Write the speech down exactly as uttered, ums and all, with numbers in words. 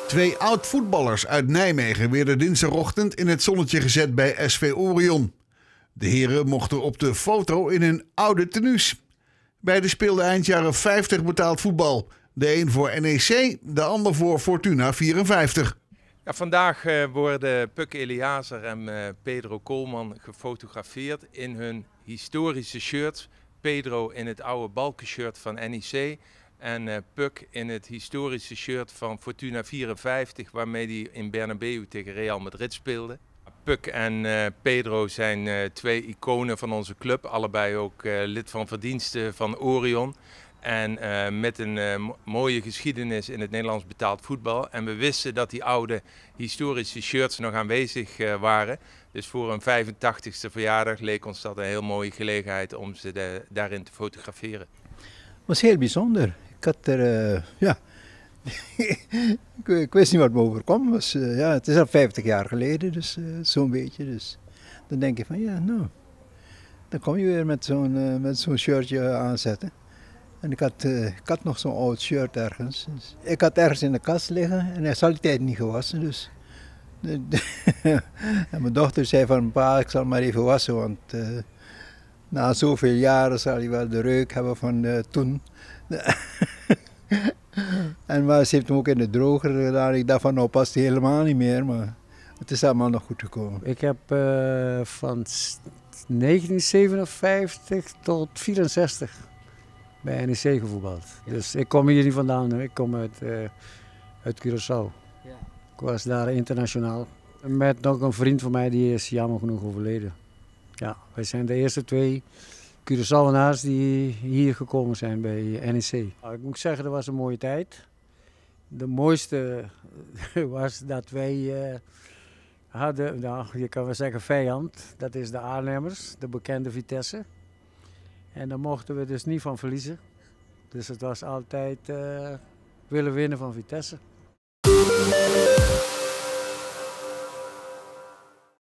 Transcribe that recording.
Twee oud-voetballers uit Nijmegen werden dinsdagochtend in het zonnetje gezet bij S V Orion. De heren mochten op de foto in hun oude tenues. Beiden speelden eind jaren vijftig betaald voetbal. De een voor N E C, de ander voor Fortuna vierenvijftig. Ja, vandaag uh, worden Puk Eliazer en uh, Pedro Koolman gefotografeerd in hun historische shirts. Pedro in het oude balkenshirt van N E C en uh, Puk in het historische shirt van Fortuna vierenvijftig, waarmee hij in Bernabeu tegen Real Madrid speelde. Puk en uh, Pedro zijn uh, twee iconen van onze club, allebei ook uh, lid van verdiensten van Orion. En uh, met een uh, mooie geschiedenis in het Nederlands betaald voetbal. En we wisten dat die oude historische shirts nog aanwezig uh, waren. Dus voor een vijfentachtigste verjaardag leek ons dat een heel mooie gelegenheid om ze de, daarin te fotograferen. Het was heel bijzonder. Ik had er, uh, ja, ik, ik wist niet wat me overkwam. Was, uh, ja, het is al vijftig jaar geleden, dus uh, zo'n beetje. Dus dan denk je van ja, nou, dan kom je weer met zo'n uh, met zo'n shirtje aanzetten. En ik had, uh, ik had nog zo'n oud shirt ergens. Dus ik had ergens in de kast liggen en hij is al die tijd niet gewassen. Dus. En mijn dochter zei van pa, ik zal maar even wassen, want uh, na zoveel jaren zal hij wel de reuk hebben van uh, toen. En maar ze heeft hem ook in de droger gedaan. Ik dacht van nou past hij helemaal niet meer, maar het is allemaal nog goed gekomen. Ik heb uh, van negentien zevenenvijftig tot vierenzestig bij N E C gevoetbald. Ja. Dus ik kom hier niet vandaan, ik kom uit, uh, uit Curaçao. Ja. Ik was daar internationaal. Met nog een vriend van mij, die is jammer genoeg overleden. Ja, wij zijn de eerste twee Curaçaoenaars die hier gekomen zijn bij N E C. Nou, ik moet zeggen, dat was een mooie tijd. De mooiste was dat wij uh, hadden, nou, je kan wel zeggen vijand. Dat is de Arnhemmers, de bekende Vitesse. En daar mochten we dus niet van verliezen. Dus het was altijd uh, willen winnen van Vitesse.